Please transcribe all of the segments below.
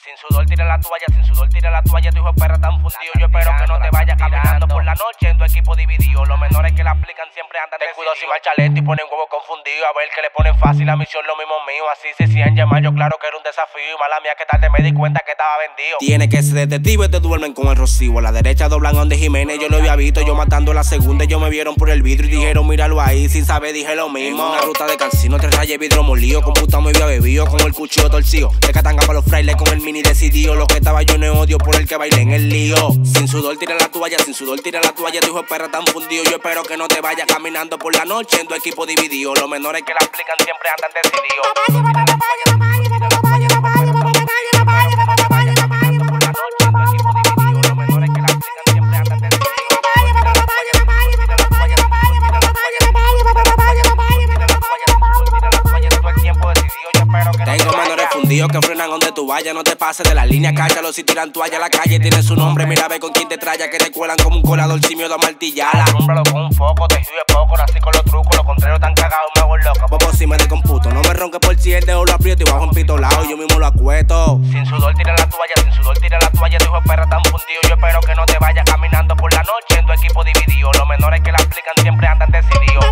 Sin sudor tira la toalla, sin sudor tira la toalla, tu hijo de perra tan fundido. Yo espero que no te vayas caminando por la noche en tu equipo dividido. Los menores que la aplican siempre andan de cuido si marcha lento y ponen huevo confundido. A ver que le ponen fácil la misión, lo mismo mío. Así se hacían llamar, yo claro que era un desafío. Y mala mía que tarde me di cuenta que estaba vendido. Tiene que ser detective, te duermen con el recibo. A la derecha doblan donde Jiménez, yo lo había visto. Yo matando la segunda, ellos me vieron por el vidrio y dijeron míralo ahí. Sin saber dije lo mismo. Una ruta de cansino, 3 rayas vidrio molido. Computado me había bebido con el cuchillo torcido. De Catanga para los frailes con el mini decidido. Lo que estaba yo no odio por el que bailé en el lío. Sin sudor tira la toalla, sin sudor tira la toalla, tu hijo de perra tan fundido. Yo espero que no te vayas caminando por la noche en tu equipo dividido. Los menores que la aplican siempre andan decididos. Tengo menores fundidos que frenan donde tú vayas. No te pases de la línea, cállalo. Si tiran toalla a la calle, tiene su nombre. Mira, ve con quién te traya, que te cuelan como un colador sin miedo a martillar. Alúmbralo con un foco, te sirve poco. Nací con los trucos, los contrarios tan cagados, me hago loco. Bobo, si me descomputo, no me ronques por si el dedo lo aprieto y bajo en pito lado, yo mismo lo acuesto. Sin sudor tira la toalla, sin sudor tira la toalla, tu hijo de perra tan fundido. Yo espero que no te vayas caminando por la noche en tu equipo dividido. Los menores que la aplican siempre andan decididos.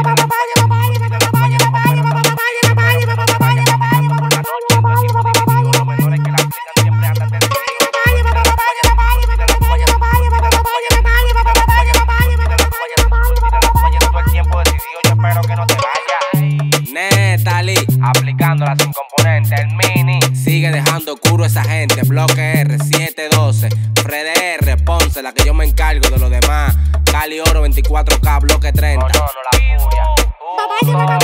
Aplicándola sin componente, el mini sigue dejando oscuro esa gente. Bloque R712, Fred R, Ponce, la que yo me encargo de lo demás. Cali Oro 24K, bloque 30. No, la furia.